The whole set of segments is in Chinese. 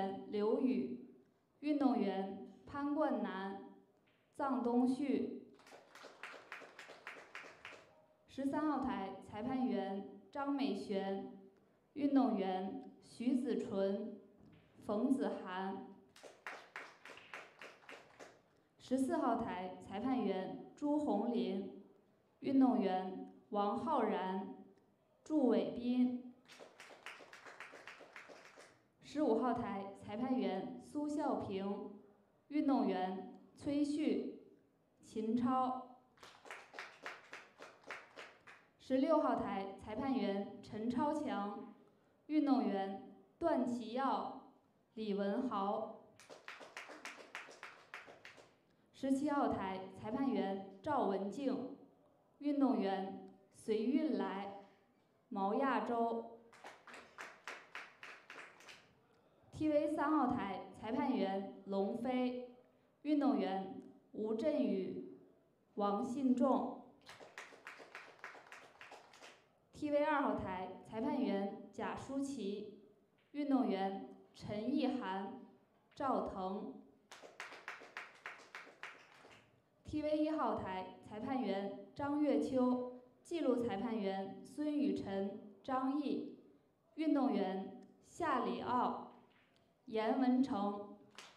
员刘宇，运动员潘冠南、臧东旭。13号台裁判员张美璇，运动员徐子纯、冯子涵。14号台裁判员朱红林，运动员王浩然、祝伟斌。15号台裁判员苏孝平，运动员崔旭、秦超。16号台裁判员陈超强，运动员段祺耀、李文豪。17号台裁判员赵文静，运动员隋运来、毛亚洲。TV 3号台裁判员龙飞，运动员吴振宇、王信仲。TV 2号台裁判员贾舒淇，运动员陈意涵、赵腾。TV 1号台裁判员张月秋，记录裁判员孙雨晨、张毅，运动员夏里奥、严文成。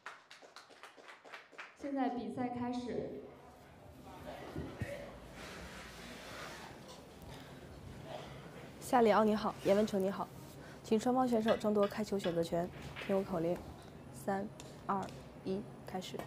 现在比赛开始。 夏里奥你好，严文成你好，请双方选手争夺开球选择权，听我口令：3、2、1，开始。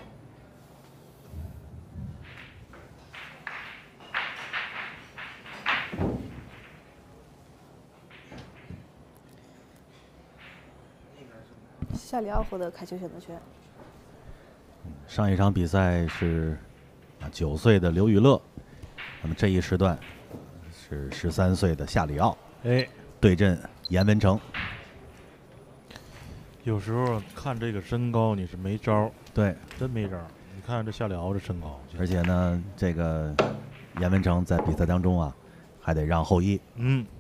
夏里奥获得开球选择权。 上一场比赛是9岁的刘雨乐，那么这一时段是13岁的夏里奥，对阵严文成。 有时候看这个身高你是没招， 对， 真没招。你看这夏里奥的身高， 而且呢，这个严文成在比赛当中还得让后一。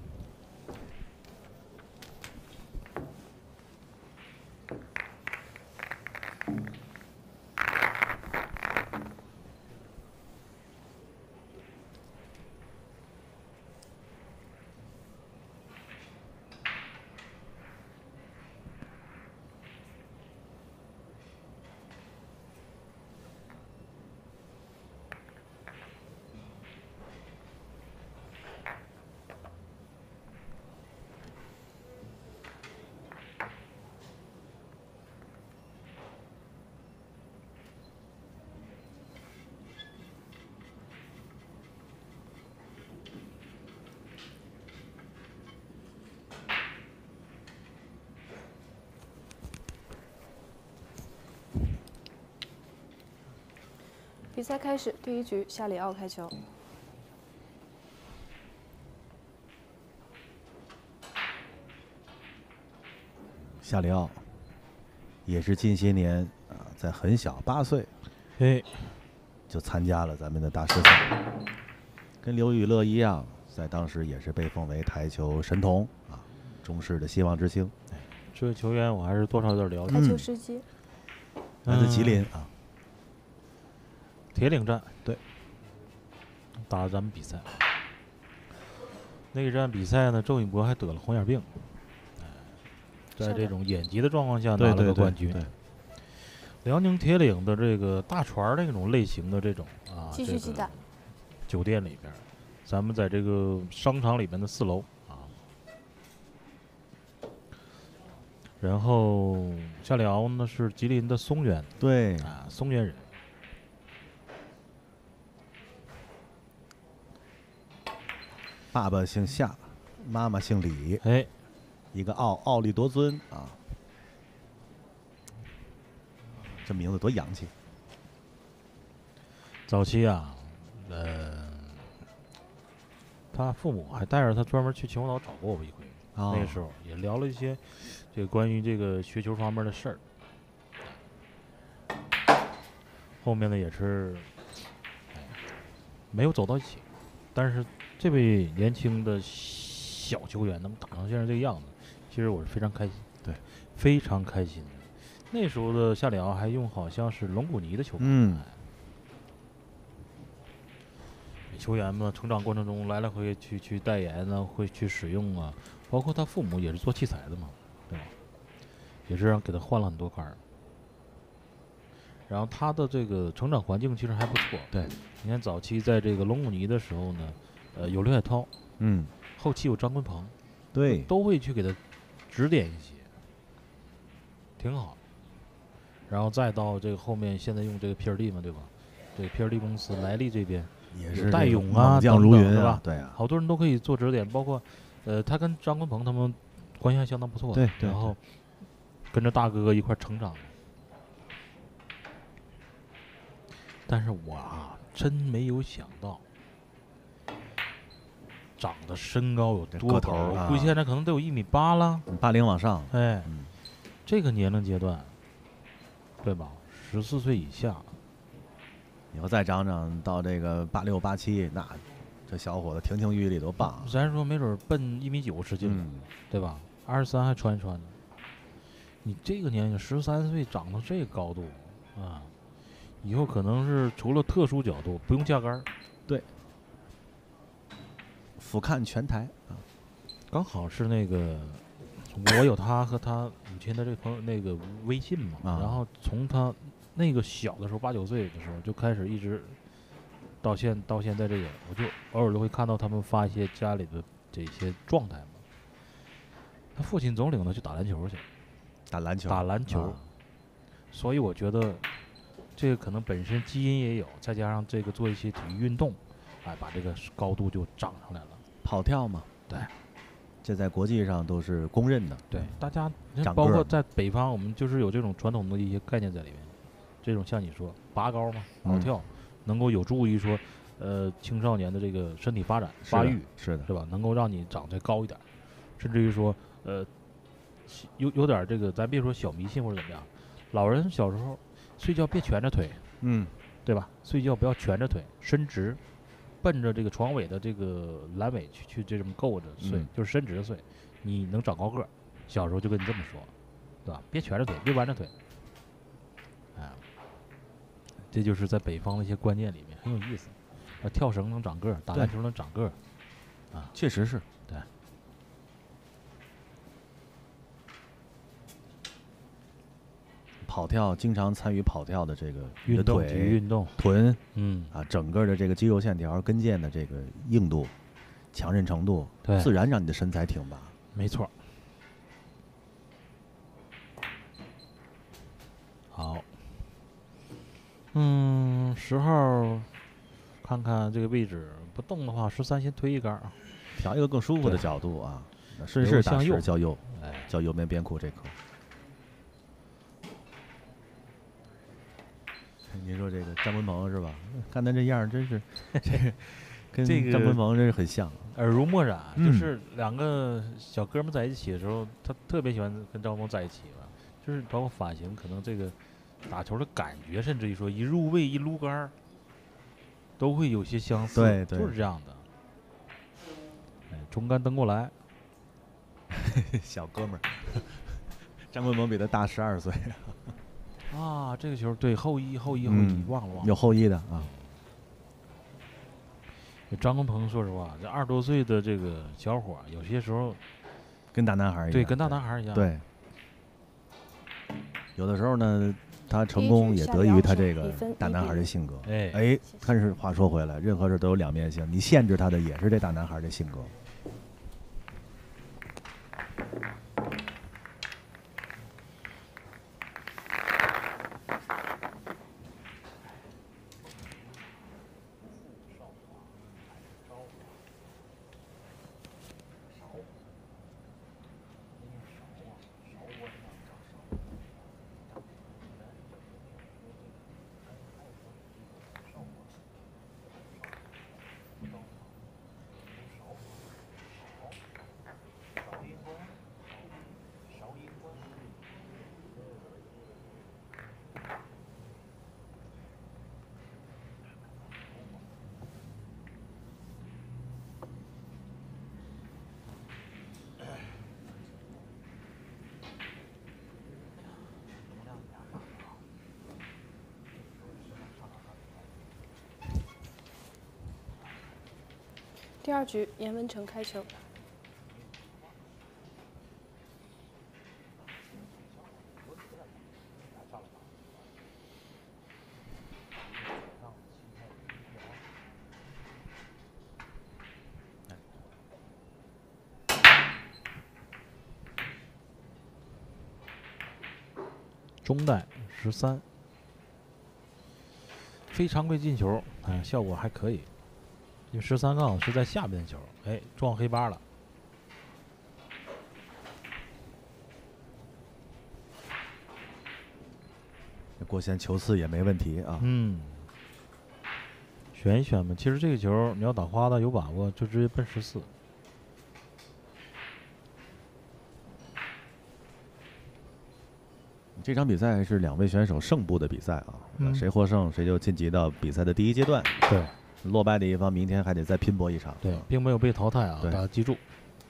比赛开始，第1局夏里奥开球。 夏里奥也是近些年在很小8岁，就参加了咱们的大师赛，跟刘雨乐一样，在当时也是被奉为台球神童中式的希望之星。 这位球员我还是多少有点了解。 台球时机， 来自吉林铁岭站， 对， 打咱们比赛。那一站比赛呢，周永博还得了红眼病，在这种眼疾的状况下拿了个冠军。辽宁铁岭的这个大船那种类型的这种继续击打。 酒店里边，咱们在这个商场里面的4楼然后夏里奥呢是吉林的松原， 对松原人。 爸爸姓夏，妈妈姓李，一个奥利多尊这名字多洋气。 早期他父母还带着他专门去秦皇岛找过我一回，那个时候也聊了一些这个关于这个学球方面的事儿。后面呢也是没有走到一起，但是这位年轻的小球员能打成现在这个样子，其实我是非常开心。 对， 非常开心。那时候的夏里奥还用好像是龙骨泥的球拍。球员们成长过程中来来回去代言啊，会去使用啊，包括他父母也是做器材的嘛，对吧？也是让给他换了很多杆儿。然后他的这个成长环境其实还不错。 对， 你看早期在这个龙骨泥的时候呢，有刘海涛，后期有张坤鹏， 对， 都会去给他指点一些，挺好。然后再到这个后面，现在用这个 PRD 嘛，对吧？这个 PRD 公司莱利这边也是戴勇啊， 猛将如云对吧？ 对啊， 好多人都可以做指点，包括他跟张坤鹏他们关系还相当不错。 对， 然后跟着大哥哥一块成长。但是我啊，真没有想到，长得身高有多高，我估计现在可能得有1.8米了 ，80往上。 哎，这个年龄阶段，对吧？14岁以下， 以后再长长到这个86、87，那这小伙子亭亭玉立多棒！ 咱说没准奔1.9米使劲了，对吧？23还穿一穿呢。你这个年龄13岁长到这个高度啊！以后可能是除了特殊角度不用架杆儿， 对，俯瞰全台啊， 刚好是那个我有他和他母亲的这个朋友那个微信嘛，然后从他那个小的时候8、9岁的时候就开始一直到现在这个，我就偶尔都会看到他们发一些家里的这些状态嘛。他父亲总领他去打篮球去，打篮球，所以我觉得。这个可能本身基因也有，再加上这个做一些体育运动，哎，把这个高度就涨上来了。 跑跳嘛， 对， 这在国际上都是公认的。 对，大家包括在北方，我们就是有这种传统的一些概念在里面。这种像你说拔高嘛，跑跳，能够有助于说，青少年的这个身体发展发育， 是吧？ 能够让你长得高一点，甚至于说，有点这个，咱别说小迷信或者怎么样，老人小时候。睡觉别蜷着腿，对吧？睡觉不要蜷着腿，伸直，奔着这个床尾的这个阑尾去这么够着睡，就是伸直着睡，你能长高个儿。小时候就跟你这么说，对吧？别蜷着腿，别弯着腿，哎，这就是在北方的一些观念里面很有意思。跳绳能长个儿，打篮球能长个儿，啊， 确实是对。 跑跳经常参与跑跳的这个运动，体育运动， 臀，整个的这个肌肉线条、跟腱的这个硬度、强韧程度，自然让你的身材挺拔。 没错。好，10号，看看这个位置不动的话，13先推一杆啊， 调一个更舒服的角度啊，顺势打势较右，较右边边库这颗。您说这个张文鹏是吧？看他这样，真是这跟张文鹏真是很像， 耳濡目染。就是两个小哥们在一起的时候，他特别喜欢跟张文鹏在一起吧。就是包括发型，可能这个打球的感觉，甚至于说一入位、一撸杆，都会有些相似。 对， 就是这样的。哎，中杆蹬过来， 小哥们儿，张文鹏比他大12岁。 啊，这个球对后一，忘了有后一的啊。 张文鹏说实话，这20多岁的这个小伙，有些时候跟大男孩一样。 对，跟大男孩一样。 对。有的时候呢，他成功也得益于他这个大男孩的性格。哎，但是话说回来，任何事都有两面性，你限制他的也是这大男孩的性格。 第2局，严文成开球。 中带13，非常规进球，效果还可以。因为13杠是在下边的球，哎，撞黑八了。 过线球次也没问题啊。 选一选吧。其实这个球你要打花的有把握，就直接奔14。 这场比赛是2位选手胜部的比赛啊，谁获胜谁就晋级到比赛的第1阶段。 对， 落败的一方明天还得再拼搏一场。 对，并没有被淘汰啊，大家记住。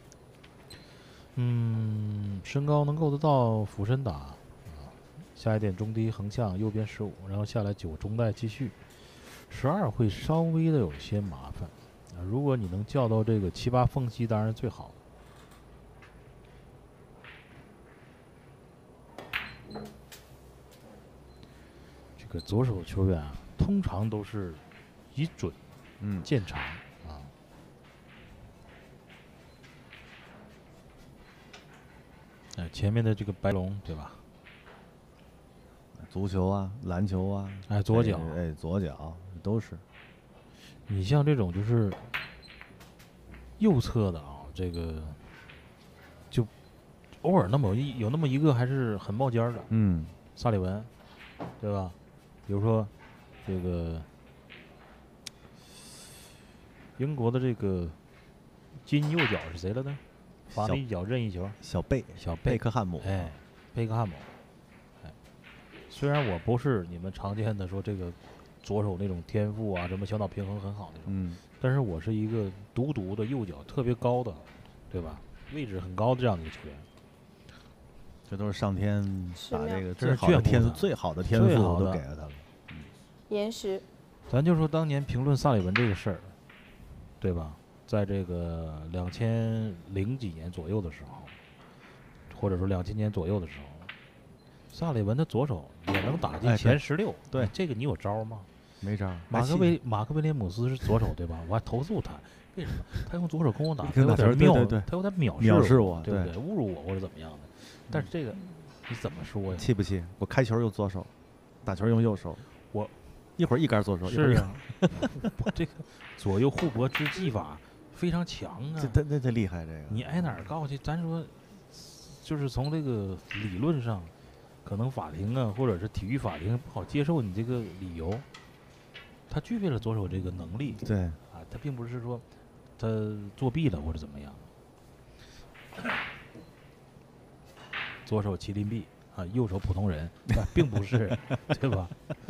身高能够得到俯身打，下一点中低横向，右边15，然后下来9中带继续。12会稍微的有些麻烦啊，如果你能叫到这个7、8缝隙，当然最好。这个左手球员啊，通常都是以准见长啊。前面的这个白龙对吧？ 足球啊，篮球啊， 左脚， 左脚都是。 你像这种就是右侧的啊，这个就偶尔有那么一个还是很冒尖的，萨里文，对吧？比如说这个英国的这个金右脚是谁来的？罚了一脚任意球， 小贝克汉姆， 贝克汉姆。虽然我不是你们常见的说这个左手那种天赋啊，什么小脑平衡很好那种，但是我是一个独的右脚特别高的，对吧？位置很高的这样的一个球员。 这都是上天把这个最好的天赋都给了他了。 岩石， 咱就说当年评论萨里文这个事儿，对吧？在这个2000几年左右的时候，或者说2000年左右的时候，萨里文的左手也能打进前16。 对， 这个你有招吗？ 没招。 马克威廉姆斯是左手对吧？我还投诉他，为什么？他用左手跟我打，他有点藐视我， 对不对？侮辱我或者怎么样的？但是这个你怎么说呀？ 气不气？我开球用左手，打球用右手，我一会儿一杆左手， 是啊，这个左右互搏之技法非常强啊！ 这厉害，这个你挨哪儿告去？咱说，就是从这个理论上，可能法庭啊，或者是体育法庭不好接受你这个理由。他具备了左手这个能力， 对啊，他并不是说他作弊了或者怎么样。左手麒麟臂啊，右手普通人，并不是，对吧？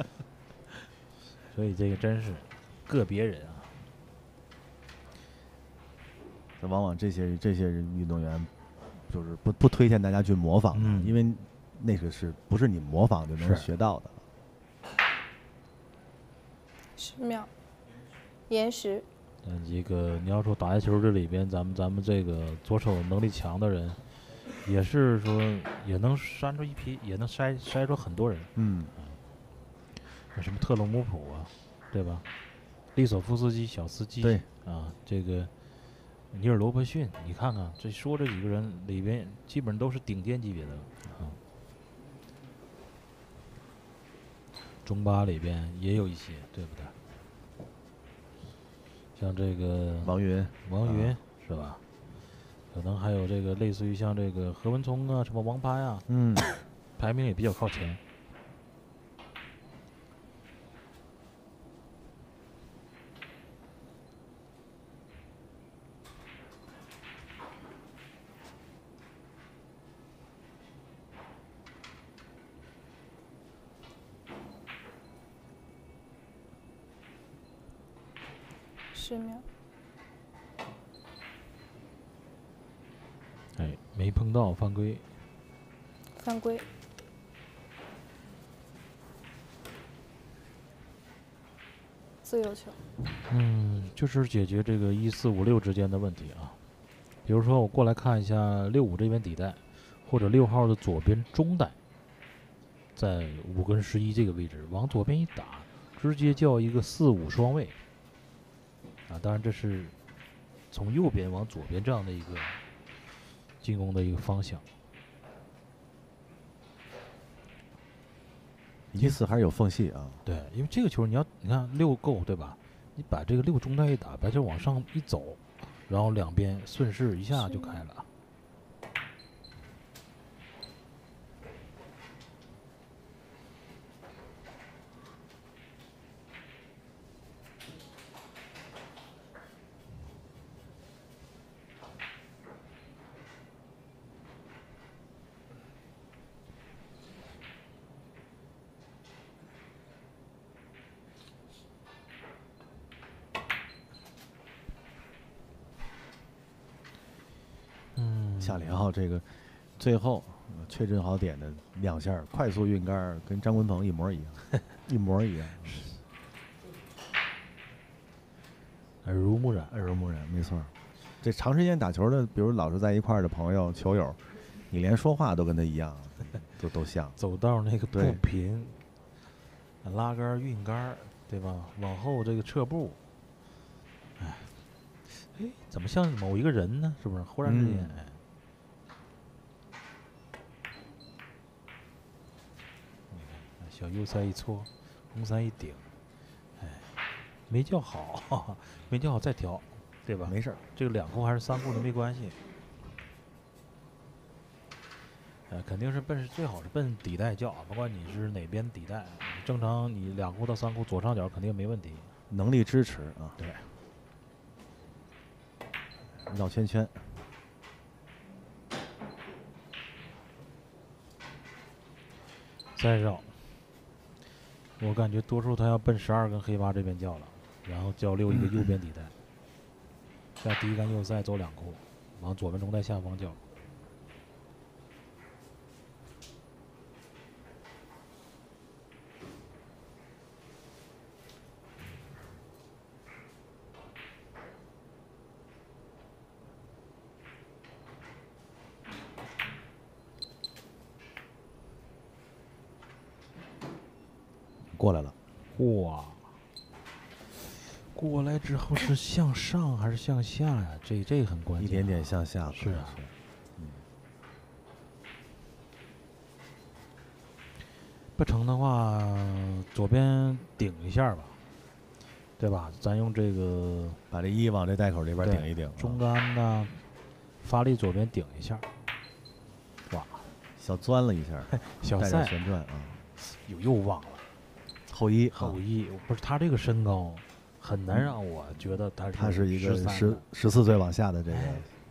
所以这个真是个别人啊。 往往这些运动员，就是不推荐大家去模仿，因为那个不是你模仿就能学到的。 10秒，岩石。 这个你要说打台球这里边，咱们这个左手能力强的人，也是说也能筛出一批，也能筛出很多人。什么特洛姆普啊，对吧？利索夫斯基、小斯基， 对啊，这个尼尔罗伯逊，你看看这说这几个人里边，基本都是顶尖级别的啊。中巴里边也有一些，对不对？像这个王云是吧？可能还有这个类似于像这个何文聪啊，什么王攀呀，排名也比较靠前。 10秒。 没碰到犯规。 犯规。 自由球。 就是解决这个1、4、5、6之间的问题啊。比如说我过来看一下6、5这边底带，或者6号的左边中带，在5跟11这个位置往左边一打，直接叫一个4、5双位啊。当然这是从右边往左边这样的一个进攻的一个方向。 1、4还是有缝隙啊。 对，因为这个球你看6够对吧？你把这个6中带一打，白球往上一走，然后两边顺势一下就开了。 夏里奥这个最后确诊好点的2下快速运杆，跟张文鹏一模一样，一模一样。 耳濡目染， 耳濡目染，没错。这长时间打球的，比如老是在一块儿的朋友、球友，你连说话都跟他一样，都像。 走道那个步频，拉杆、运杆，对吧？往后这个撤步，哎，怎么像某一个人呢？是不是？忽然之间，小右塞一搓，红塞一顶，没叫好，没叫好再调，对吧？ 没事儿， 这个2库还是3库的没关系。肯定是最好是奔底带叫，不管你是哪边底带，正常你2库到3库左上角肯定没问题， 能力支持啊。 对， 绕圈圈。 再绕。我感觉多数他要奔12跟黑8这边叫了，然后叫6一个右边底带，在第一杆右塞走2库，往左边中带下方叫。 过来了， 哇！过来之后是向上还是向下呀？这很关键， 一点点向下。 是啊，不成的话，左边顶一下吧，对吧？咱用这个把这1往这带口这边顶一顶， 中杆呢，发力左边顶一下，哇， 小钻了一下， 小赛旋转啊， 又忘了。 后一， 不是他这个身高，很难让我觉得他是一个14岁往下的这个。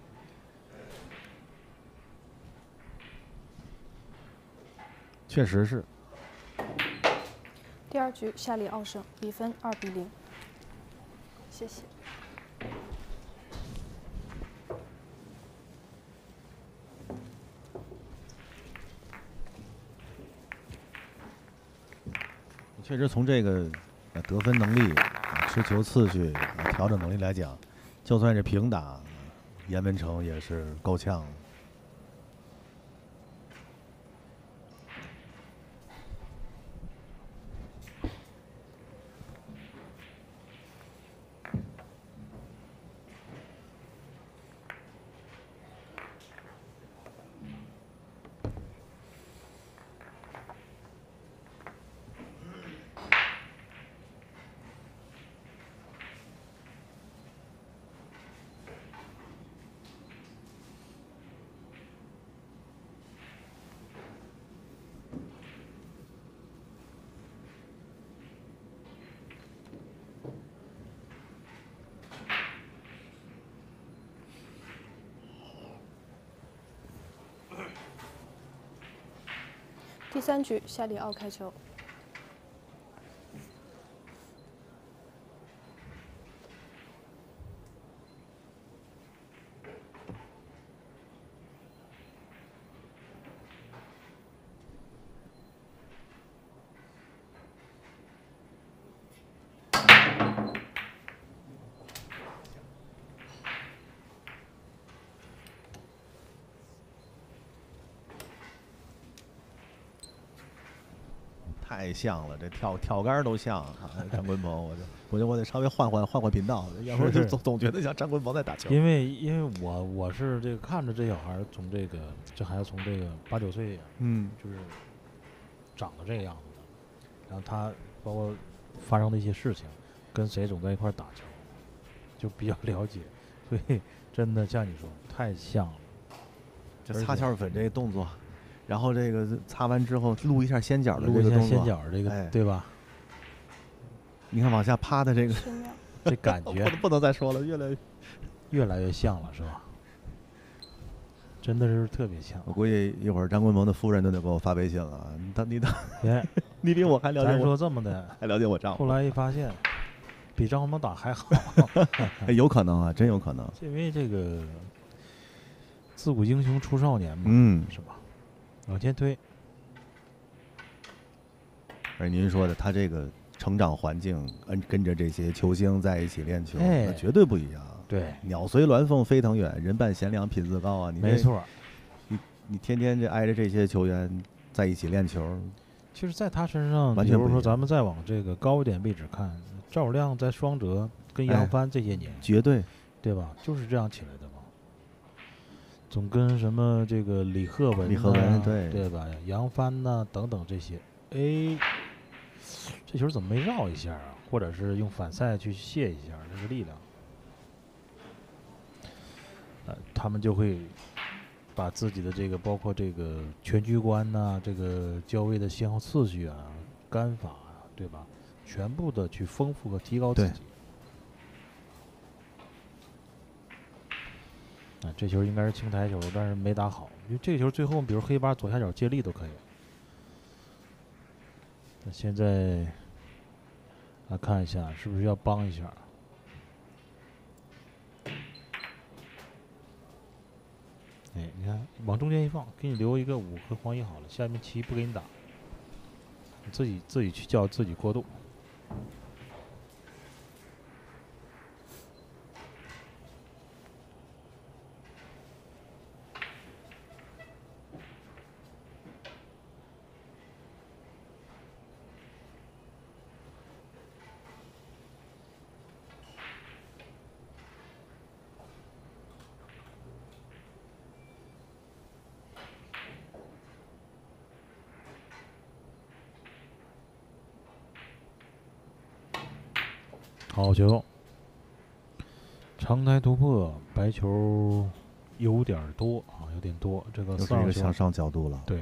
确实是。 第2局夏里奥胜，比分2比0。谢谢。 确实从这个得分能力、持球次序、调整能力来讲，就算是平打，严文成也是够呛。 第3局夏里奥开球。 太像了，这跳杆都像张坤鹏，我得稍微换频道，要不然就总觉得像张坤鹏在打球。 因为我是这个看着这小孩从这孩子从这个8、9岁，就是长得这个样子的，然后他包括发生的一些事情，跟谁总在一块打球，就比较了解，所以真的像你说太像了。 这擦荞粉这个动作，然后这个擦完之后撸一下先角的这个动作， 先角这个，对吧？ 你看往下趴的这个， 这感觉不能再说了， 越来越像了，是吧？真的是特别像。 我估计一会儿张坤鹏的夫人都得给我发微信了，你比我还了解我。 咱说这么的， 还了解我丈夫。 后来一发现，比张坤鹏打还好。 有可能啊，真有可能。 因为这个自古英雄出少年嘛，是吧？往前推。 而您说的，他这个成长环境，跟着这些球星在一起练球，那绝对不一样。 对， 鸟随鸾凤飞腾远，人伴贤良品自高啊！ 没错， 你天天这挨着这些球员在一起练球， 其实在他身上，比如说咱们再往这个高一点位置看，赵友亮在双泽跟杨帆这些年， 绝对， 对吧？就是这样起来的嘛。总跟什么这个李鹤文对吧？杨帆呐等等这些，这球怎么没绕一下啊？或者是用反赛去卸一下这个力量？他们就会把自己的这个包括这个全局观呐、这个交位的先后次序啊、杆法啊，对吧？全部的去丰富和提高自己。这球应该是轻抬球，但是没打好。因为这个球最后，比如黑八左下角接力都可以。那现在来看一下，是不是要帮一下？你看往中间一放，给你留一个5和黄1好了，下面7不给你打，你自己去叫自己过渡。好球，长台突破，白球有点多啊，有点多。这个是一个向上角度了。 对，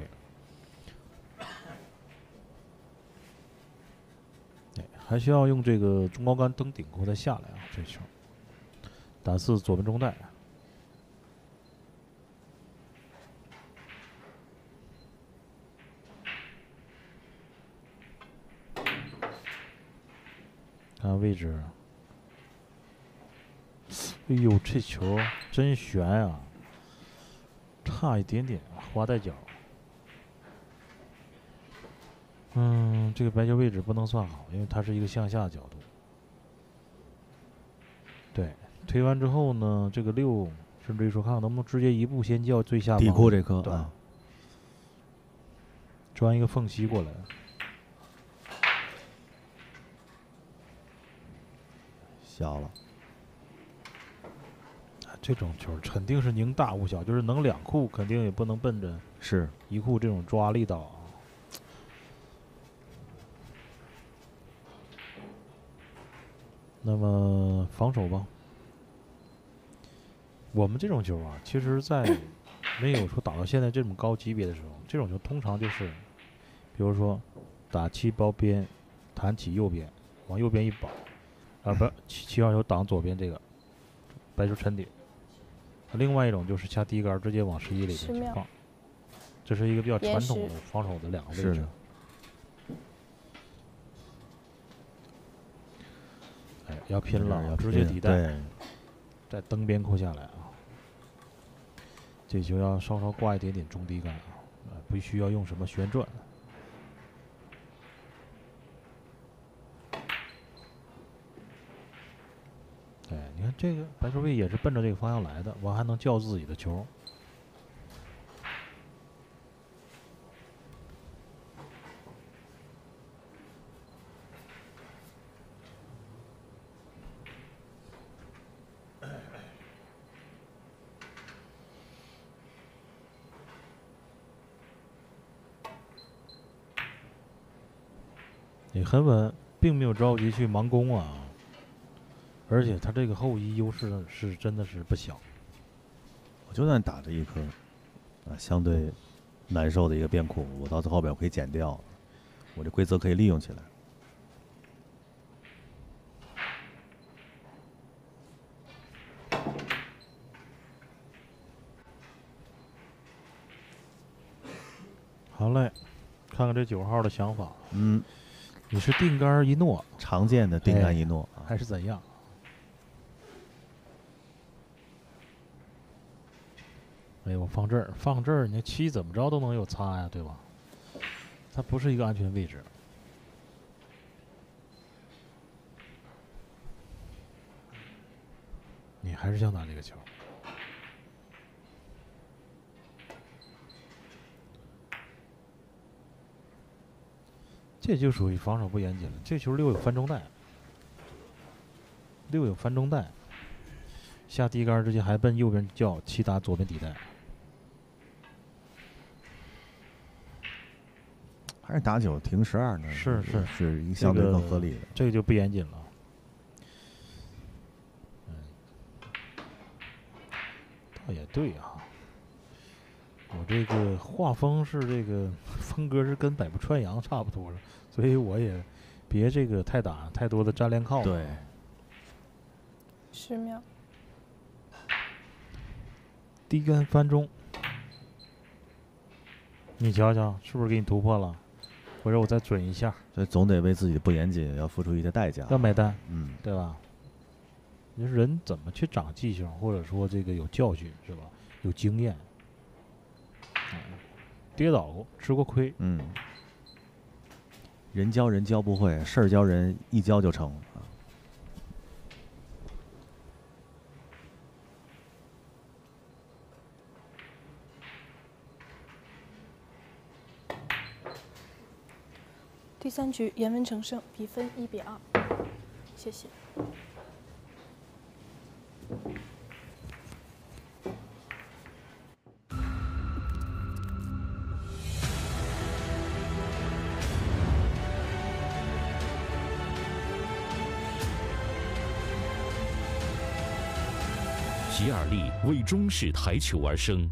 还需要用这个中高杆登顶过再下来啊，这球。打4左边中带。看位置，哎呦，这球真悬啊！差一点点，滑带脚。这个白球位置不能算好，因为它是一个向下角度。对，推完之后呢，这个6，甚至于说看看能不能直接一步先叫最下方底库这颗啊， 钻一个缝隙过来。 小了， 这种球肯定是宁大勿小，就是能2库，肯定也不能奔着是 1库这种抓力道啊。那么防守吧，我们这种球啊，其实在没有说打到现在这种高级别的时候，这种球通常就是，比如说打7包边，弹起右边，往右边一保。不，7号球挡左边这个白球沉底。另外一种就是下低杆直接往11里边去放，这是一个比较传统的防守的2个位置。要拼了，要直接底带，再蹬边扣下来啊！这球要稍稍挂一点点中低杆啊，不需要用什么旋转。你看这个白球位也是奔着这个方向来的，我还能叫自己的球。 也很稳，并没有着急去忙攻啊。而且他这个后移优势是真的是不小。 我就算打着一颗相对难受的一个边库，我到后边我可以减掉，我这规则可以利用起来。 好嘞，看看这9号的想法。你是定杆一诺， 常见的定杆一诺， 还是怎样？哎，我放这儿，你7怎么着都能有擦呀，对吧？它不是一个安全位置。你还是想打这个球。这就属于防守不严谨了。这球6有翻中带，6有翻中带，下低杆直接还奔右边叫，7打左边底带。 还是打9停12呢？ 是一个相对更合理的。 这个就不严谨了。倒也对啊。我这个画风是这个风格是跟百步穿杨差不多了，所以我也别这个打太多的粘连靠。 对。 10秒。 低杆翻中，你瞧瞧是不是给你突破了？或者我再准一下？ 所以总得为自己的不严谨要付出一些代价， 要买单， 对吧？你说人怎么去长记性，或者说这个有教训是吧？有经验。跌倒过，吃过亏。 人教人教不会，事儿教人一教就成。 第3局颜文成胜，比分1比2。谢谢。 吉尔利为中式台球而生。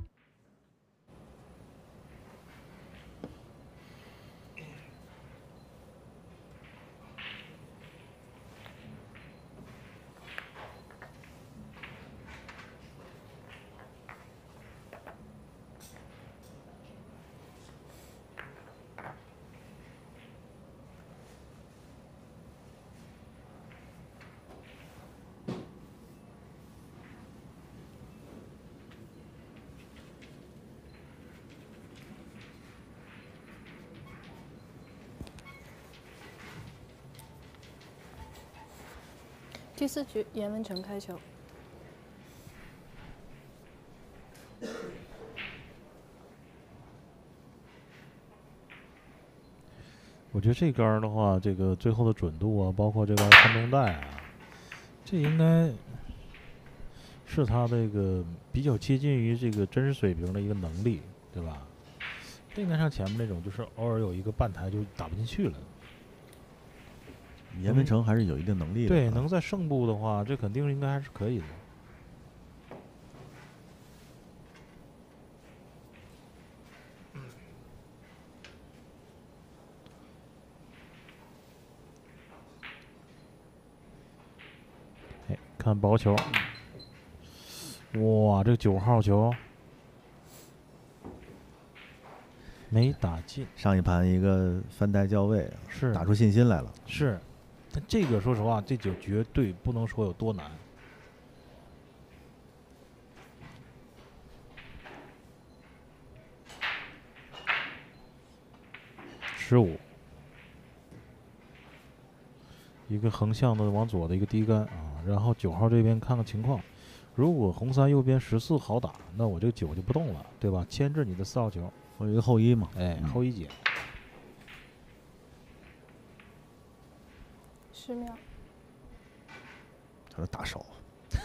第4局颜文成开球。 我觉得这杆的话，这个最后的准度啊，包括这个翻中带啊，这应该是他这个比较接近于这个真实水平的一个能力，对吧？这应该像前面那种，就是偶尔有一个半台就打不进去了。 颜文成还是有一定能力的。 对，能在胜部的话，这肯定应该还是可以的。哎，看薄球，哇，这个9号球没打进。 上一盘一个翻带校位， 是打出信心来了。 是。但这个说实话，这9绝对不能说有多难。15，一个横向的往左的一个低杆啊，然后9号这边看看情况，如果红3右边14好打，那我这个9就不动了，对吧？牵制你的4号球， 我有一个后一嘛， 哎，后一解。 10秒。 他说大手。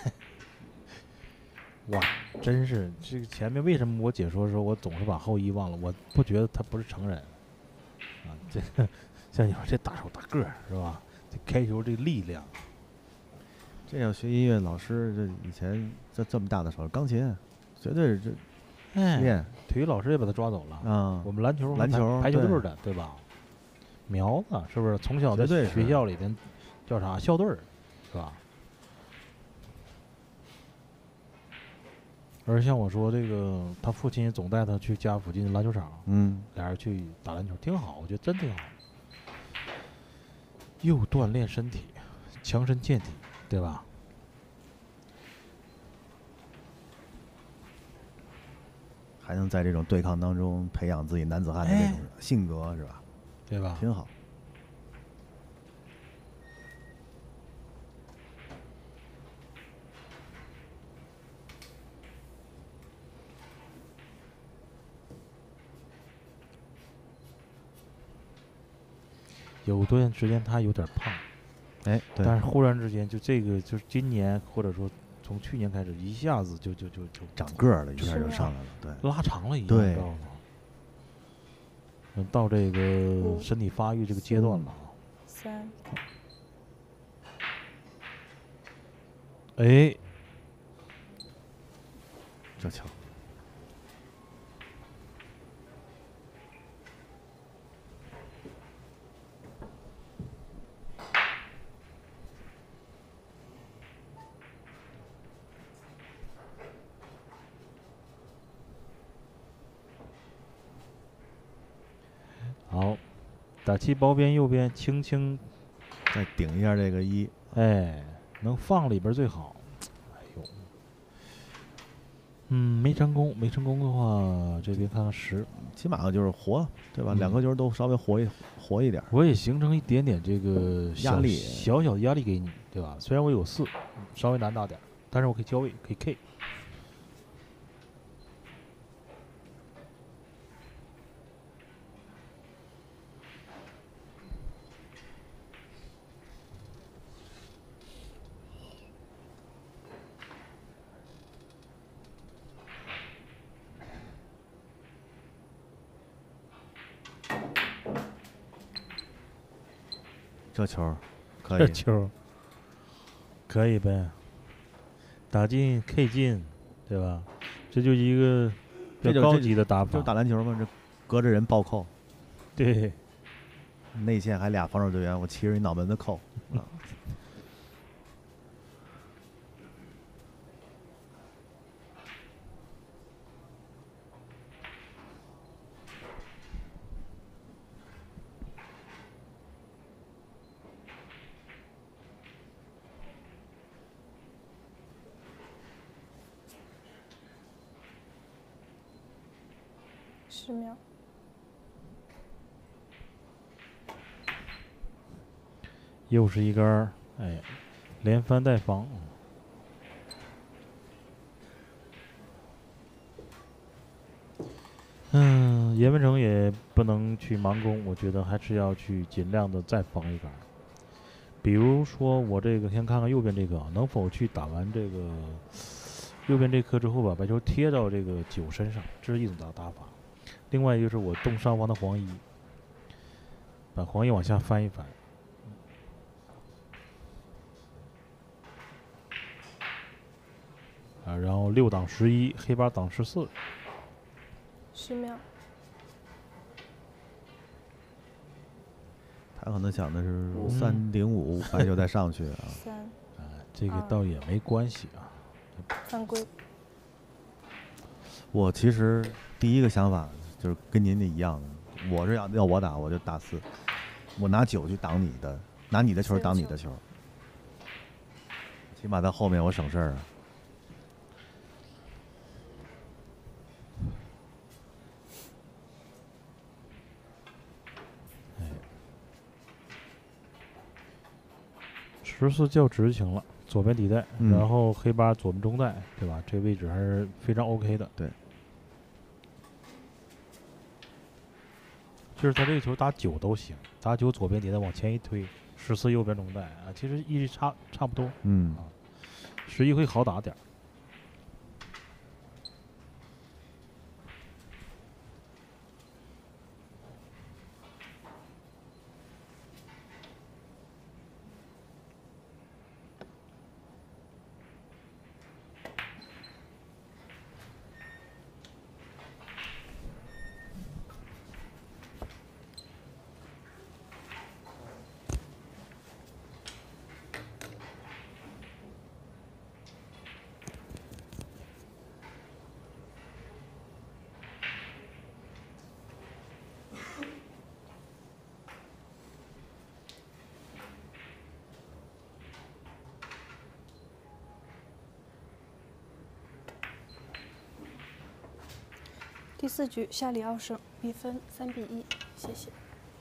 哇，真是这个前面为什么我解说的时候我总是把后一忘了？我不觉得他不是成人啊，这个像你说这大手大个儿是吧？这开球这力量， 这要学音乐老师，这以前这么大的手，钢琴，绝对是这练。 体育老师也把他抓走了啊。 我们篮球、排球队的，对吧？苗子是不是从小在学校里边叫啥校队是吧？而像我说这个，他父亲总带他去家附近的篮球场，俩人去打篮球，挺好，我觉得真挺好。又锻炼身体，强身健体，对吧？ 还能在这种对抗当中培养自己男子汉的那种性格，是吧？ 对吧？ 挺好。 有段时间他有点胖， 对， 但是忽然之间就这个就是今年或者说从去年开始一下子就长个儿了，一下就上来了，对， 拉长了一样， 对， 到这个身体发育这个阶段了。 3， 哎， 这巧。 好，打气包边右边，轻轻再顶一下这个1， 哎，能放里边最好。哎呦，没成功，没成功的话，这边看看10， 起码就是活，对吧？2个球都稍微活一点。 我也形成一点点这个压力， 小小的压力给你，对吧？虽然我有4，稍微难打点，但是我可以交位，可以 K。 这球可以， 这球可以呗，打进 K 进，对吧？这就一个比较高级的打法， 就打篮球嘛，这隔着人暴扣， 对， 内线还俩防守队员，我骑着一脑门子扣。 10秒。 又是一杆，哎，连翻带防。严文成也不能去盲攻，我觉得还是要去尽量的再防一杆。比如说我这个先看看右边这个能否去打完这个右边这颗之后吧，把球贴到这个9身上，这是一种打法。另外就是我动上方的黄衣，把黄衣往下翻一翻。然后6挡11，黑八挡14。 10秒。 他可能想的是3顶5，白球再上去啊。 3。 这个倒也没关系啊。 犯规。 我其实第一个想法就是跟您的一样的，我是要我打，我就打4，我拿9去挡你的，拿你的球挡你的球，起码在后面我省事儿啊。 14较直行了，左边底带，然后黑八左边中带，对吧？这个位置还是非常 OK 的。 对。 就是他这个球打9都行，打9左边底带往前一推，14右边中带啊，其实意义差不多。11会好打点。 第4局夏里奥胜，比分3比1，谢谢。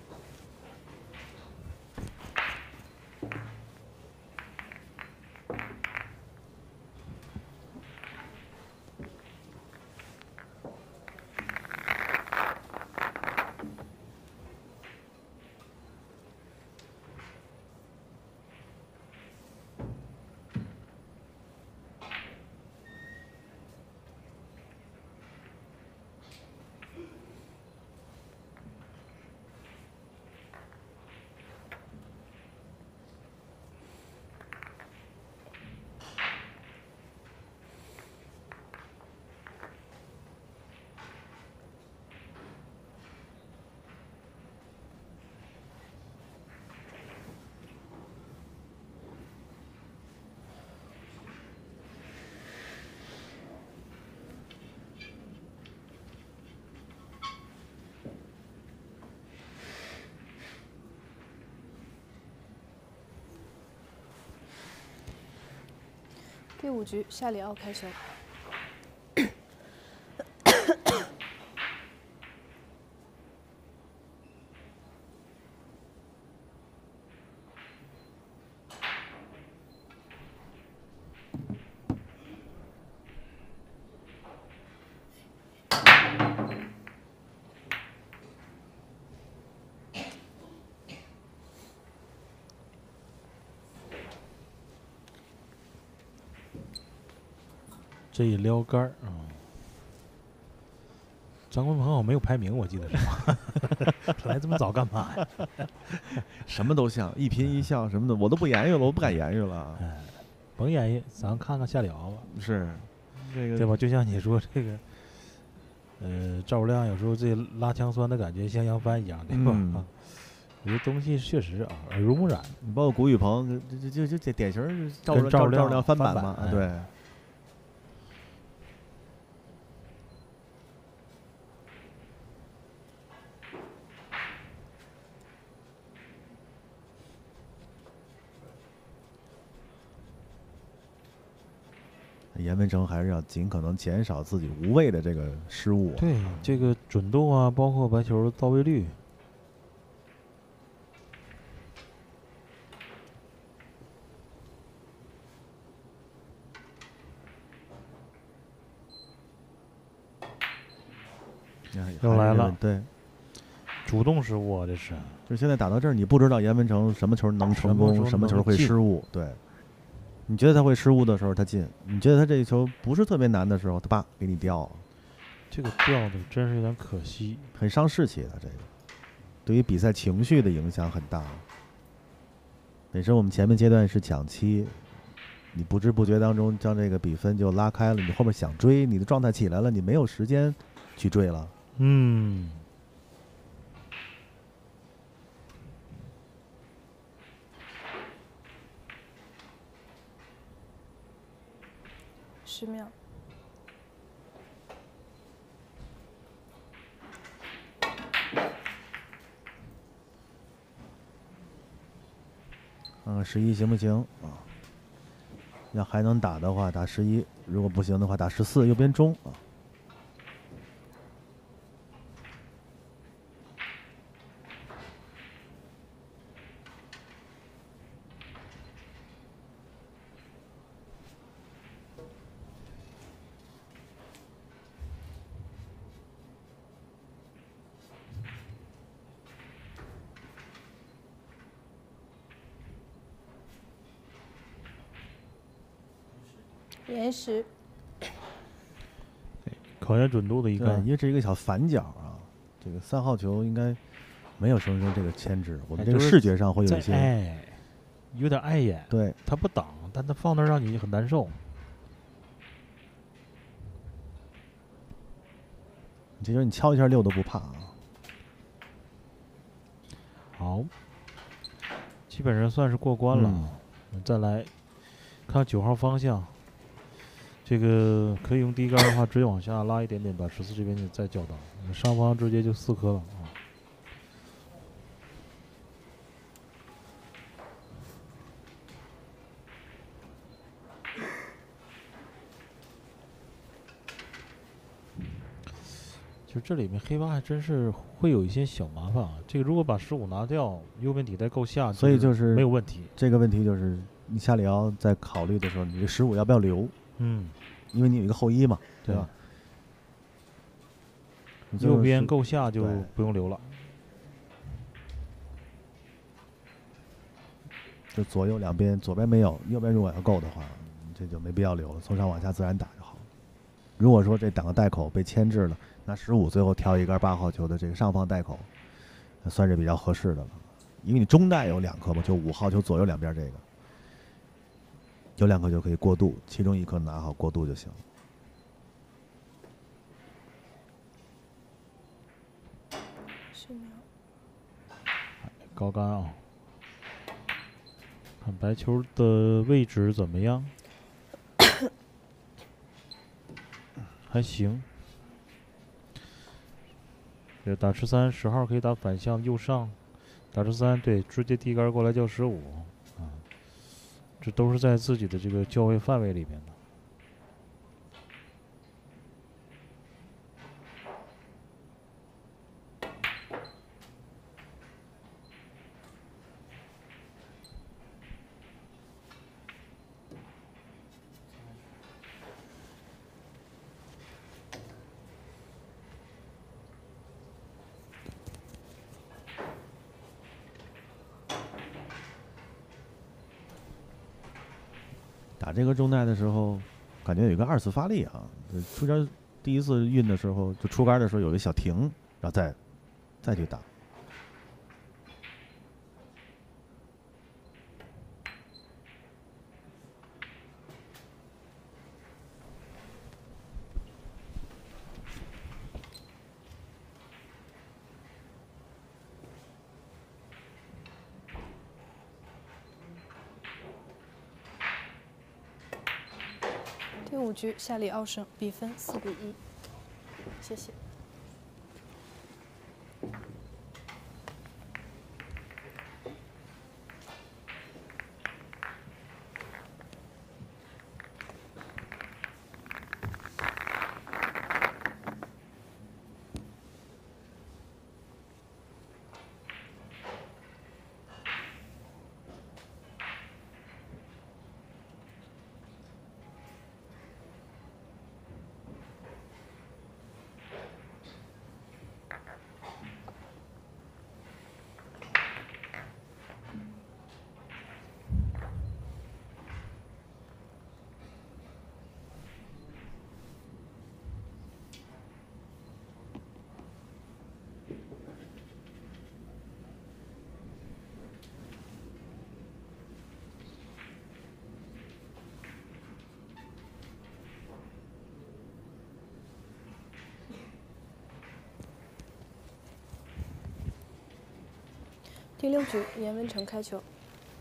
第5局夏里奥开球。 这一撩杆儿啊，张国鹏好像没有排名，我记得是吧？来这么早干嘛呀？ 什么都像，一颦一笑什么的，我都不言语了，我不敢言语了。 哎，甭言语，咱看看夏里奥吧。 是，这个对吧？就像你说这个，赵亮有时候这拉枪栓的感觉像杨帆一样，对吧？有些东西确实啊，耳濡目染。 你包括谷雨鹏，就这典型赵亮翻版嘛，对。严文成还是要尽可能减少自己无谓的这个失误。 对，这个准度啊，包括白球的到位率。又来了， 对， 主动失误啊，这是。 就现在打到这儿，你不知道严文成什么球能成功，什么球会失误，对。你觉得他会失误的时候他进，你觉得他这个球不是特别难的时候他叭给你掉了， 这个掉的真是有点可惜， 很伤士气的，这个对于比赛情绪的影响很大。本身我们前面阶段是抢七，你不知不觉当中将这个比分就拉开了，你后面想追，你的状态起来了，你没有时间去追了。 10秒。 11行不行啊？要还能打的话，打11；如果不行的话，打14，右边中啊。 延时， 考验准度的一个， 因为这是一个小反角啊，这个3号球应该没有生成这个牵制，我们这个视觉上会有一些， 有点碍眼。 对， 他不挡，但他放那儿让你很难受。 其实你敲一下6都不怕啊。 好，基本上算是过关了。再来看9号方向。这个可以用低杆的话，直接往下拉一点点，把14这边就再叫到，上方直接就4颗了啊。 就这里面黑八还真是会有一些小麻烦啊。这个如果把15拿掉，右边底带够下， 所以就是没有问题。 这个问题就是你下里奥在考虑的时候，你这15要不要留？因为你有一个后1嘛，对吧？ 右边够下就不用留了。 就左右两边，左边没有，右边如果要够的话，这就没必要留了，从上往下自然打就好了。如果说这2个带口被牵制了，那15最后挑一杆8号球的这个上方带口，算是比较合适的了。因为你中带有2颗嘛，就5号球左右两边这个，有2颗就可以过渡，其中1颗拿好过渡就行。 高杆啊，看白球的位置怎么样？还行。这打吃3 10号可以打反向右上，打吃3对，直接递杆过来叫15啊，这都是在自己的这个教位范围里面的。 打这个中带的时候，感觉有一个2次发力啊，中间第1次运的时候，就出杆的时候有一个小停，然后再去打。 第5局夏里奥胜，比分4比1。谢谢。第6局，严文成开球。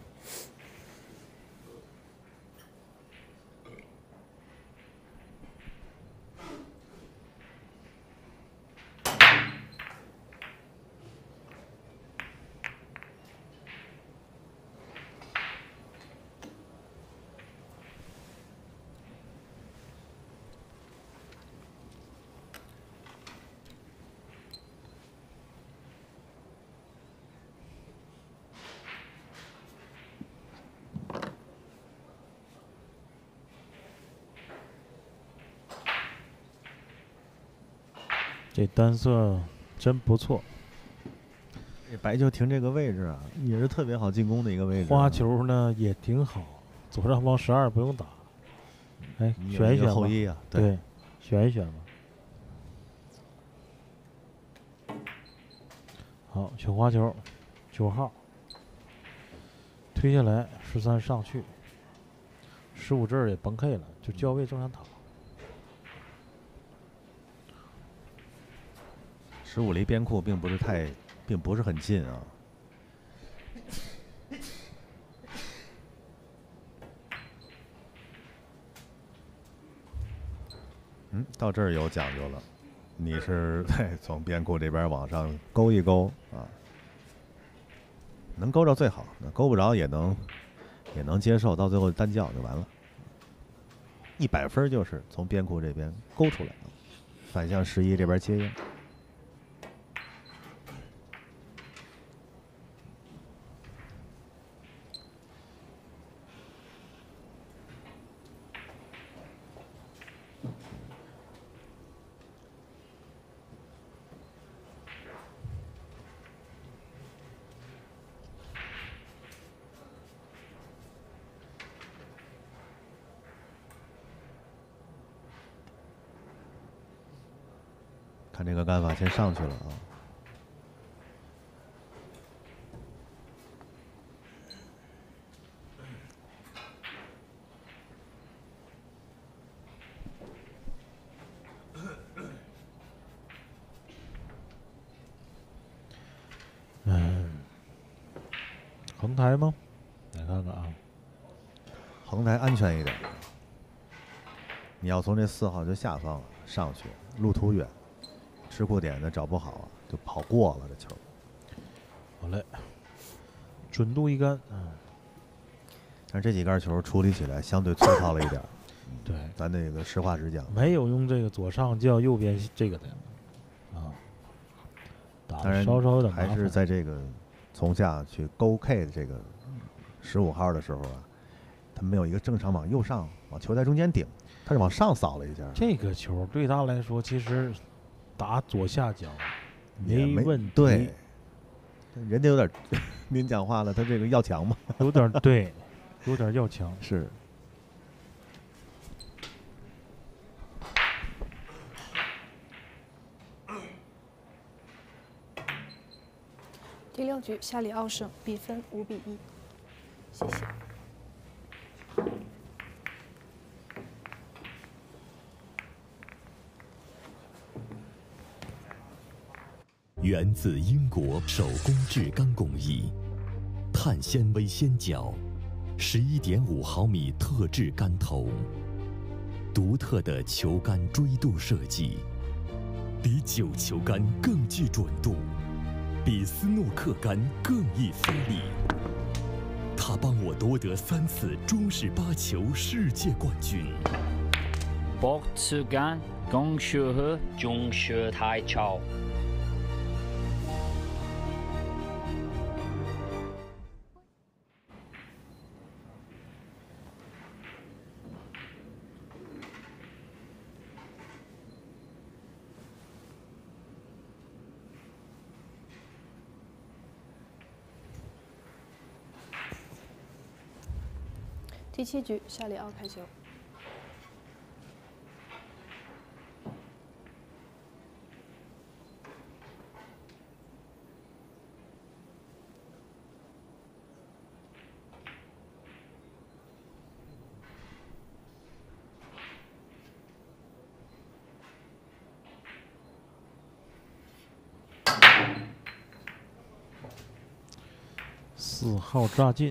这单色真不错。 这白球停这个位置啊，也是特别好进攻的一个位置。 花球呢也挺好，左上方12不用打。哎，选一选吧。 后1啊， 对，选一选吧。好，选花球，9号，推下来13上去，15这儿也甭 K 了，就交位正常打。 15离边库并不是很近啊。到这儿有讲究了，你是从边库这边往上勾一勾啊，能勾着最好，那勾不着也能接受，到最后单叫就完了。100分就是从边库这边勾出来，反向11这边接应。 看这个干法先上去了啊。 横台吗？来看看啊， 横台安全一点。你要从这4号就下方上去，路途远，吃库点的找不好啊，就跑过了这球。 好嘞，准度一杆。 但是这几杆球处理起来相对粗糙了一点。 对， 咱那个实话实讲， 没有用这个左上叫右边这个的啊，打的稍稍有点麻烦。 还是在这个从下去勾 K 的这个15号的时候啊，他没有一个正常往右上往球台中间顶，他是往上扫了一下。 这个球对他来说，其实打左下角没问题。 对，人家有点您讲话了，他这个要强嘛， 有点对，有点要强。 是。 第6局夏里奥胜，比分5比1。谢谢。 源自英国手工制钢工艺，碳纤维纤角，11.5毫米特制杆头，独特的球杆锥度设计，比9球杆更具准度，比斯诺克杆更易发力。他帮我夺得3次中式8球世界冠军。 8次杆刚学会中学台球。 第7局夏里奥开球。 4号炸进。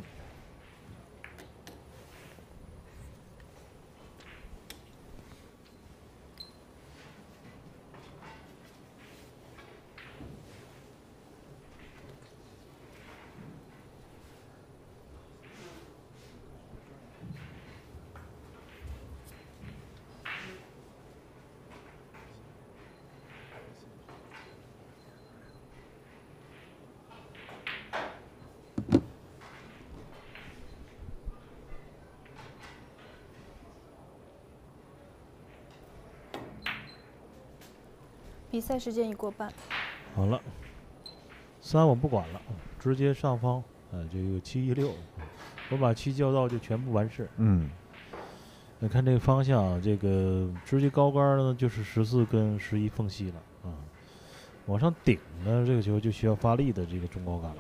比赛时间已过半。 好了，3我不管了，直接上方，这个716，我把7叫到就全部完事。你看这个方向，这个直接高杆呢就是14跟11缝隙了啊，往上顶呢这个球就需要发力的这个中高杆了。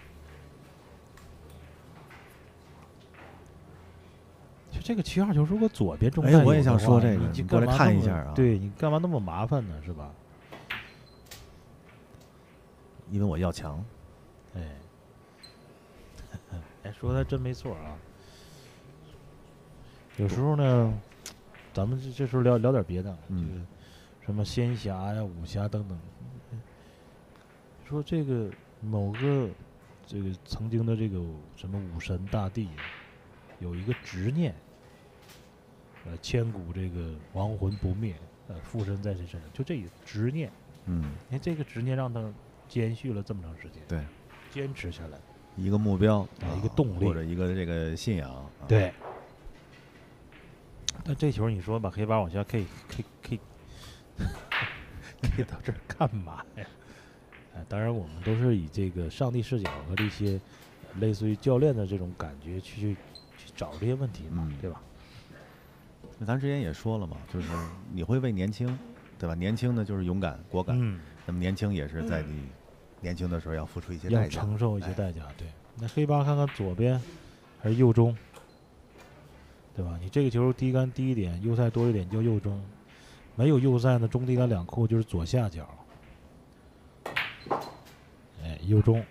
就这个7号球，如果左边中杆， 我也想说这个， 你过来看一下啊。 对你干嘛那么麻烦呢？是吧？ 因为我要强。 说的真没错啊。有时候呢，咱们这时候聊点别的，什么仙侠呀、武侠等等。说这个某个这个曾经的这个什么武神大帝，有一个执念，千古这个亡魂不灭，附身在谁身上？就这个执念，你看这个执念让他坚续了这么长时间， 对， 坚持下来， 一个目标， 一个动力， 或者一个这个信仰， 对。但这球你说把黑八往下 K 到这儿干嘛呀？当然我们都是以这个上帝视角和这些类似于教练的这种感觉去找这些问题嘛，对吧？ 那咱之前也说了嘛，就是你会为年轻对吧？年轻的就是勇敢果敢，那么年轻也是在你年轻的时候要付出一些代价， 要承受一些代价。对，那黑八看看左边还是右中，对吧？你这个球低杆低一点，右塞多一点叫右中，没有右塞呢，中低杆两扣就是左下角。哎，右中。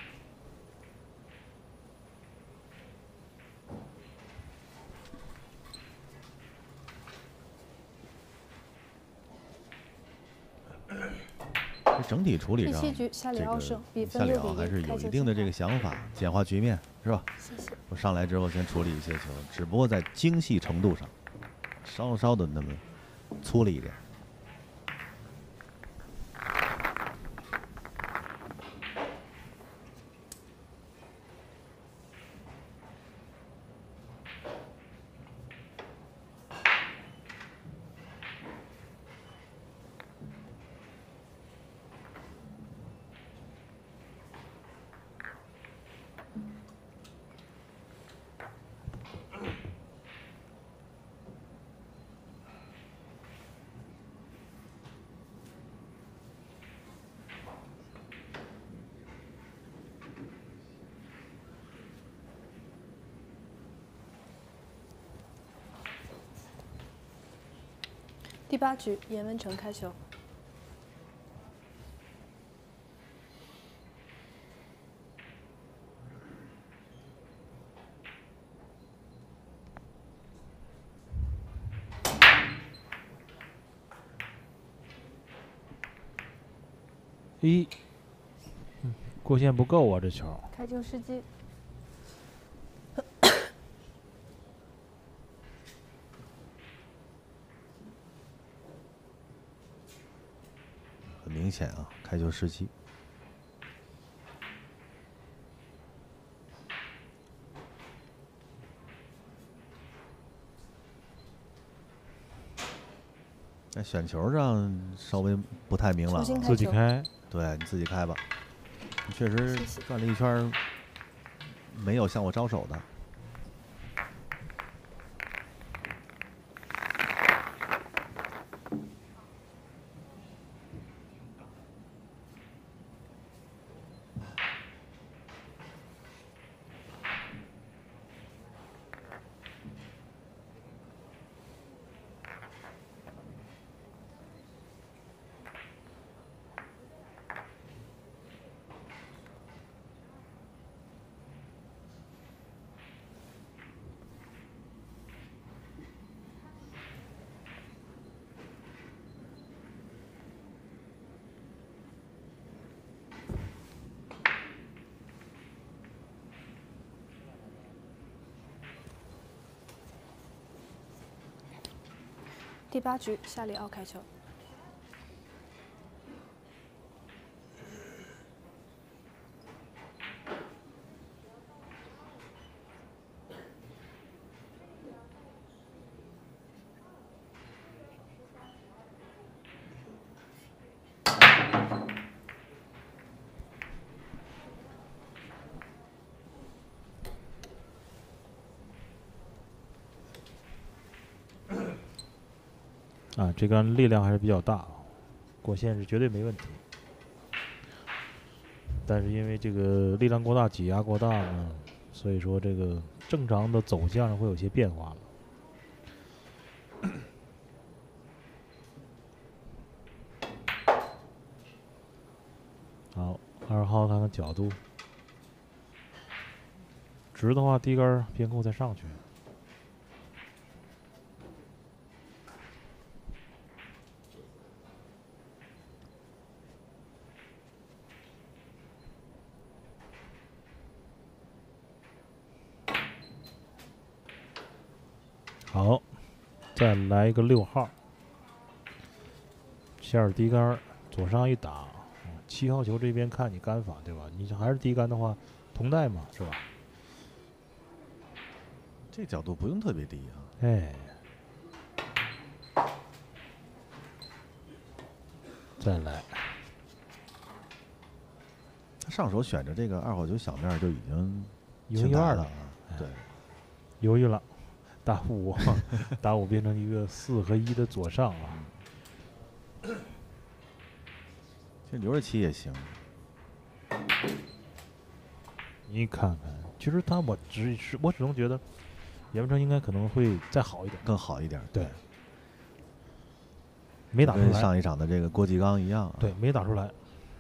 整体处理上， 第7局夏里奥胜，比分夏里奥还是有一定的这个想法，简化局面是吧？ 谢谢。 我上来之后先处理一些球，只不过在精细程度上，稍稍的那么粗了一点。 第8局，严文成开球。 过线不够啊，这球。 开球时机。 很明显啊，开球时机。在选球上稍微不太明朗， 自己开， 对你自己开吧。你确实转了一圈，没有向我招手的。 第8局，夏里奥开球。 啊，这杆力量还是比较大，过线是绝对没问题。但是因为这个力量过大、挤压过大呢，所以说这个正常的走向会有些变化了。好，2号看看角度，直的话低杆边扣再上去。好，再来一个6号，线儿低杆，左上一打，7号球这边看你杆法对吧？你还是低杆的话，同带嘛是吧？ 这角度不用特别低啊。 哎，再来， 他上手选着这个2号球小面就已经 1-2了， 对， 犹豫了。打5，打5变成一个4和1的左上啊。 其实留着棋也行。 你看看，其实我只能觉得严文成应该可能会再好一点， 更好一点。 对，没打出来， 跟上一场的这个郭继刚一样。 对，没打出来，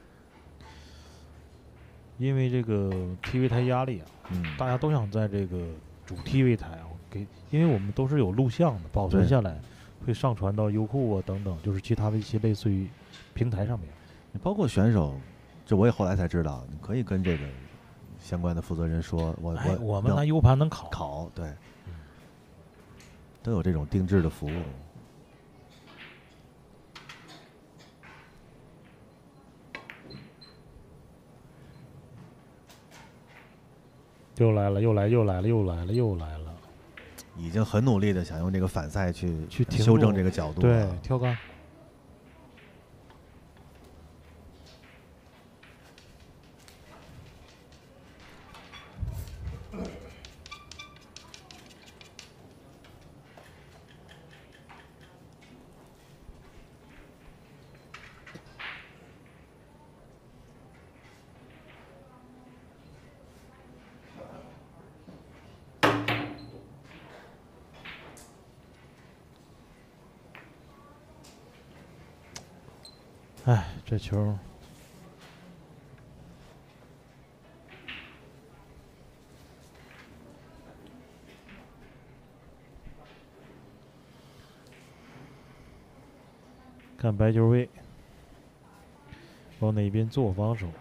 因为这个 TV 台压力啊，大家都想在这个主 TV 台啊因为我们都是有录像的，保存下来，会上传到优酷啊等等，就是其他的一些类似于平台上面。 包括选手，这我也后来才知道，你可以跟这个相关的负责人说， 我们拿 U 盘能拷，对，都有这种定制的服务。 又来了，又来了！ 已经很努力的想用这个反赛去修正这个角度， 对，跳杆。哎，这球看白球位往哪边做防守。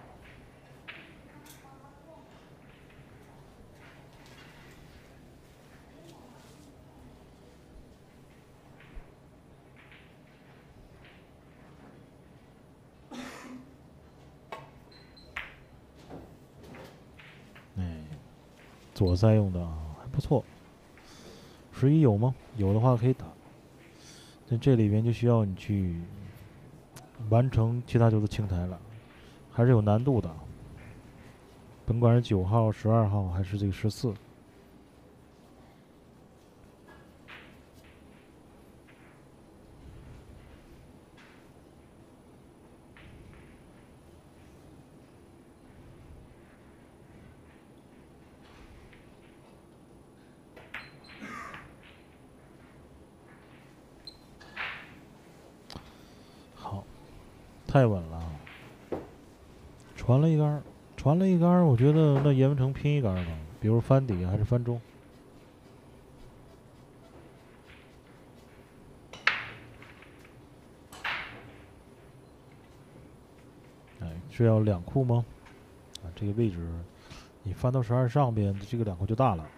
左塞用的还不错，11有吗？有的话可以打，但这里边就需要你去完成其他球的清台了，还是有难度的。甭管是9号、12号还是这个14。太稳了，传了一杆，我觉得那严文成拼一杆吧，比如翻底还是翻中。哎，是要2库吗？啊，这个位置你翻到12上边，这个2库就大了。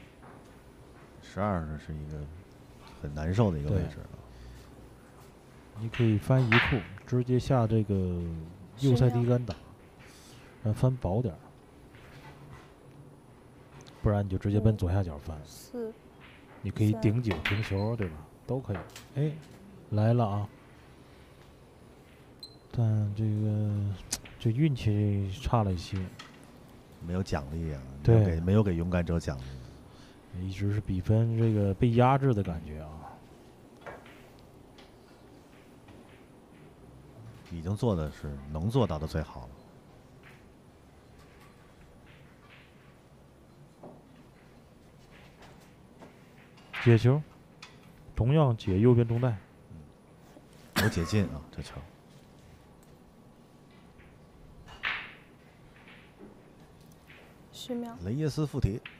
12是一个很难受的一个位置。 你可以翻1库，直接下这个右塞低杆打，翻薄点儿，不然你就直接奔左下角翻。 4， 你可以顶井平球，对吧？都可以。哎，来了啊！但这运气差了一些， 没有奖励啊， 对， 没有给勇敢者奖励， 一直是比分这个被压制的感觉啊。 已经做的是能做到的最好了。 解球，同样解右边中带， 有解进啊，这球。 10秒。 雷耶斯附体，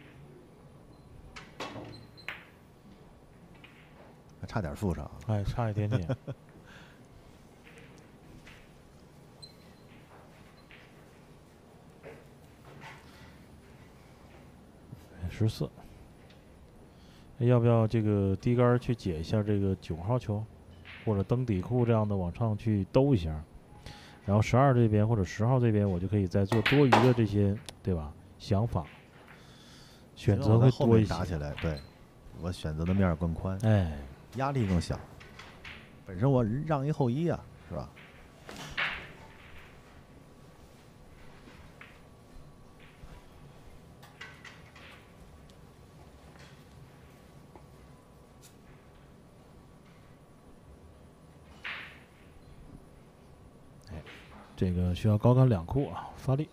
还差点附上。 哎，差一点点。14，要不要这个低杆去解一下这个9号球，或者蹬底库这样的往上去兜一下，然后12这边或者10号这边，我就可以再做多余的这些，对吧？想法，选择会多一些。 打起来，对，我选择的面更宽， 哎， 压力更小。本身我让一后一啊，是吧？ 这个需要高杆2库啊，发力。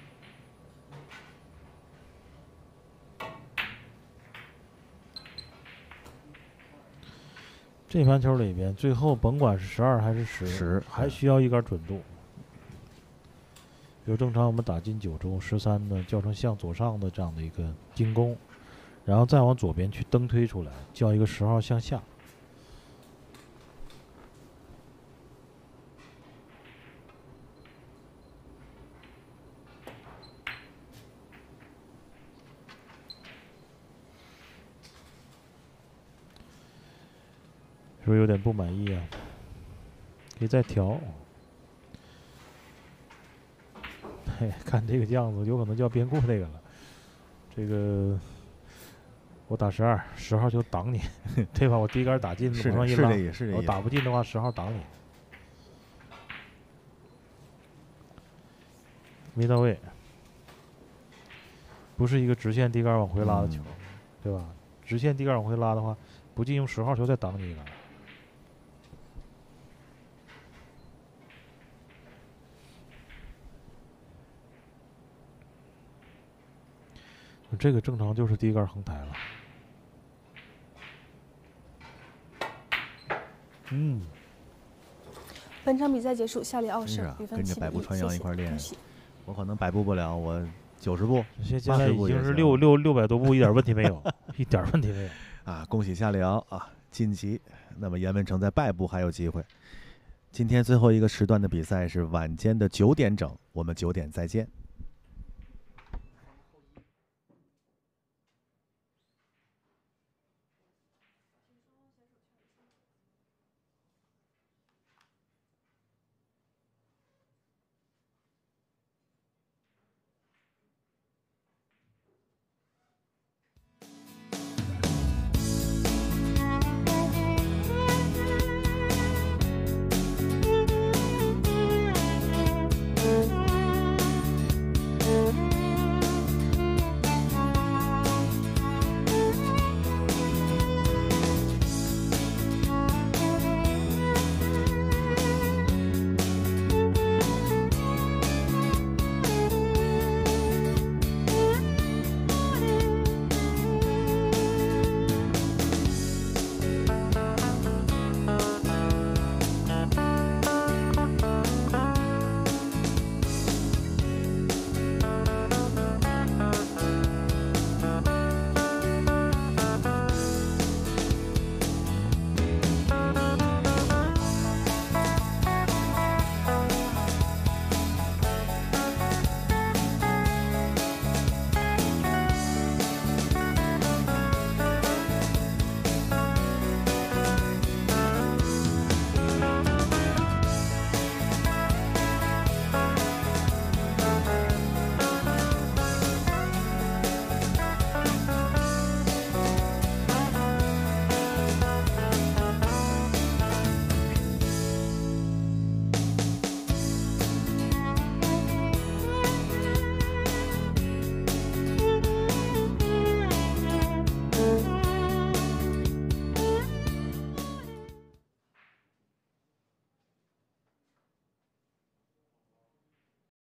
这盘球里边，最后甭管是12还是10，还需要一杆准度。比如正常我们打进9中，13呢叫成向左上的这样的一个进攻，然后再往左边去蹬推出来，叫一个10号向下。是不是有点不满意啊？可以再调。嘿，看这个样子，有可能就要变故那个了。这个我打12，10号就挡你，对吧？我第一杆打进，往上一拉，我打不进的话，10号挡你，没到位，不是一个直线低杆往回拉的球，对吧？直线低杆往回拉的话，不进用10号球再挡你一杆。这个正常就是第一杆横台了。 本场比赛结束，夏里奥胜，比分跟着百步穿杨一块练。 谢谢。 我可能100步不了，我90步。 现在已经是600多步，一点问题没有，一点问题没有。 啊，恭喜夏里奥啊晋级。那么严文成在败部还有机会。今天最后一个时段的比赛是晚间的9点整，我们9点再见。